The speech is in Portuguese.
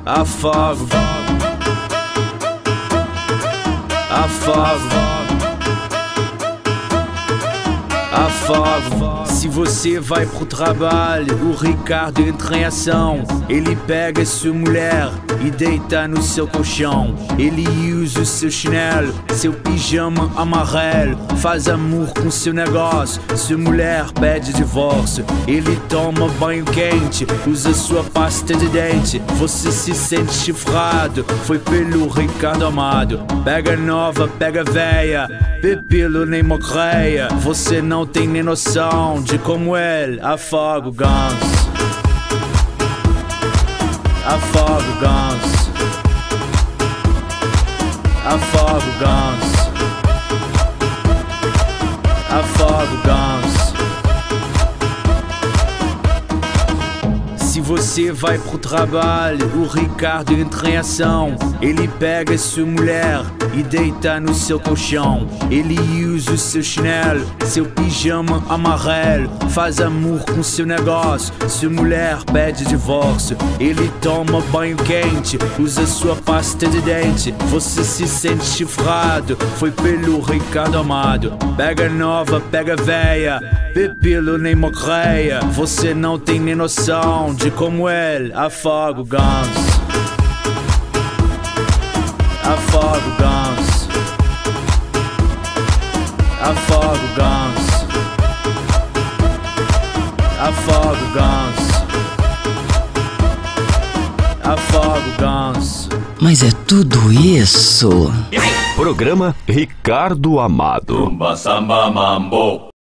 afogo, afogo, afogo. Se você vai pro trabalho, o Ricardo entra em ação. Ele pega sua mulher e deita no seu colchão. Ele usa o seu chinelo, seu pijama amarelo. Faz amor com seu negócio, sua mulher pede divórcio. Ele toma banho quente, usa sua pasta de dente. Você se sente chifrado, foi pelo Ricardo Amado. Pega nova, pega véia, pepilo nem mocreia. Você não tem nem noção de como ele afoga o ganso. Afoga o ganso. Afoga o ganso. Afoga o ganso. Se você vai pro trabalho, o Ricardo entra em ação. Ele pega sua mulher e deita no seu colchão. Ele usa o seu chinelo, seu pijama amarelo. Faz amor com seu negócio, sua mulher pede divórcio. Ele toma banho quente, usa sua pasta de dente. Você se sente chifrado, foi pelo Ricardo Amado. Pega nova, pega véia, pepilo nem mocreia. Você não tem nem noção de como ele afoga o ganso. Afoga o ganso. Afoga o ganso. Afoga o ganso. Afoga o ganso. Mas é tudo isso? Programa Ricardo Amado. Rumba, samba, mambo.